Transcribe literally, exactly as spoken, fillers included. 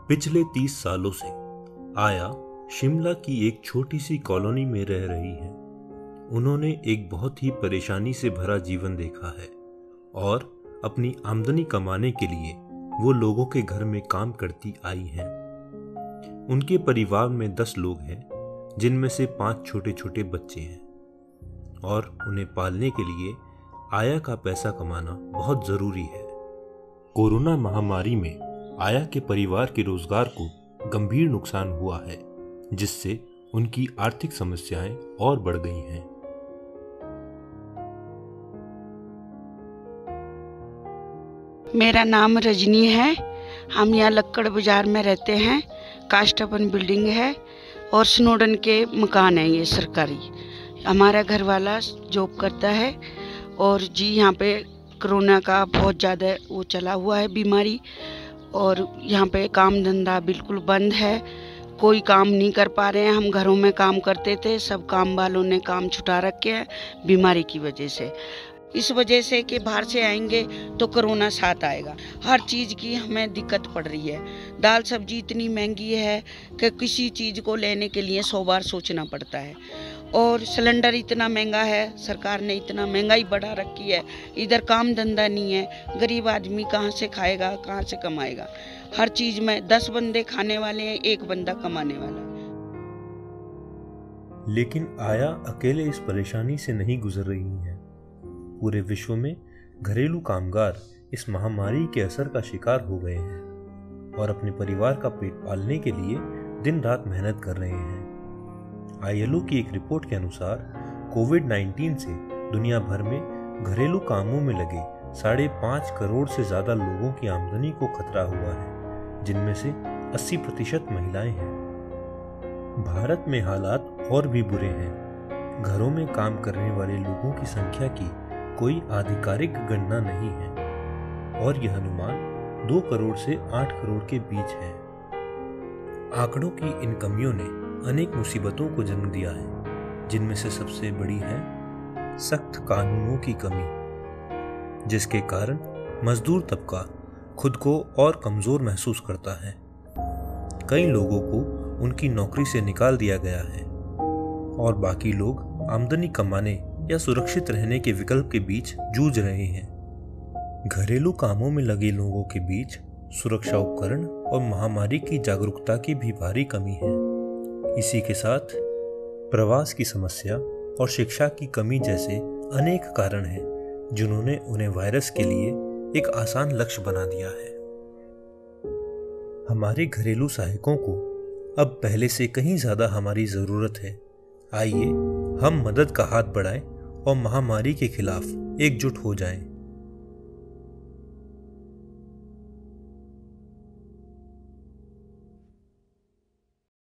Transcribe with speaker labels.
Speaker 1: पिछले तीस सालों से आया शिमला की एक छोटी सी कॉलोनी में रह रही है। उन्होंने एक बहुत ही परेशानी से भरा जीवन देखा है और अपनी आमदनी कमाने के लिए वो लोगों के घर में काम करती आई हैं। उनके परिवार में दस लोग हैं, जिनमें से पांच छोटे छोटे बच्चे हैं और उन्हें पालने के लिए आया का पैसा कमाना बहुत ज़रूरी है। कोरोना महामारी में आया के परिवार के रोजगार को गंभीर नुकसान हुआ है, जिससे उनकी आर्थिक समस्याएं और बढ़ गई हैं।
Speaker 2: मेरा नाम रजनी है। हम यहाँ लक्कड़ बाजार में रहते हैं। कास्टपन बिल्डिंग है और स्नोडन के मकान है ये सरकारी। हमारा घर वाला जॉब करता है और जी यहाँ पे कोरोना का बहुत ज़्यादा वो चला हुआ है बीमारी, और यहाँ पे काम धंधा बिल्कुल बंद है। कोई काम नहीं कर पा रहे हैं। हम घरों में काम करते थे, सब काम वालों ने काम छुटा रखे हैं बीमारी की वजह से। इस वजह से कि बाहर से आएंगे तो कोरोना साथ आएगा। हर चीज़ की हमें दिक्कत पड़ रही है। दाल सब्जी इतनी महंगी है कि किसी चीज़ को लेने के लिए सौ बार सोचना पड़ता है, और सिलेंडर इतना महंगा है। सरकार ने इतना महंगाई बढ़ा रखी है। इधर काम धंधा नहीं है। गरीब आदमी कहाँ से खाएगा, कहाँ से कमाएगा। हर चीज़ में दस बंदे खाने वाले हैं, एक बंदा कमाने वाला है।
Speaker 1: लेकिन आया अकेले इस परेशानी से नहीं गुजर रही है। पूरे विश्व में घरेलू कामगार इस महामारी के असर का शिकार हो गए हैं और अपने परिवार का पेट पालने के लिए दिन रात मेहनत कर रहे हैं। आई एल ओ की एक रिपोर्ट के अनुसार कोविड नाइन्टीन से दुनिया भर में घरेलू कामों में लगे साढ़े पाँच करोड़ से ज़्यादा लोगों की आमदनी को खतरा हुआ है, जिनमें से अस्सी प्रतिशत महिलाएं हैं। भारत में हालात और भी बुरे हैं। घरों में काम करने वाले लोगों की संख्या की कोई आधिकारिक गणना नहीं है और यह अनुमान दो करोड़ से आठ करोड़ के बीच है। आंकड़ों की इन कमियों ने अनेक मुसीबतों को जन्म दिया है, जिनमें से सबसे बड़ी है सख्त कानूनों की कमी, जिसके कारण मजदूर तबका खुद को और कमजोर महसूस करता है। कई लोगों को उनकी नौकरी से निकाल दिया गया है और बाकी लोग आमदनी कमाने या सुरक्षित रहने के विकल्प के बीच जूझ रहे हैं। घरेलू कामों में लगे लोगों के बीच सुरक्षा उपकरण और महामारी की जागरूकता की भी भारी कमी है। इसी के साथ प्रवास की समस्या और शिक्षा की कमी जैसे अनेक कारण हैं, जिन्होंने उन्हें वायरस के लिए एक आसान लक्ष्य बना दिया है। हमारे घरेलू सहायकों को अब पहले से कहीं ज्यादा हमारी जरूरत है। आइए हम मदद का हाथ बढ़ाएं और महामारी के खिलाफ एकजुट हो जाएं।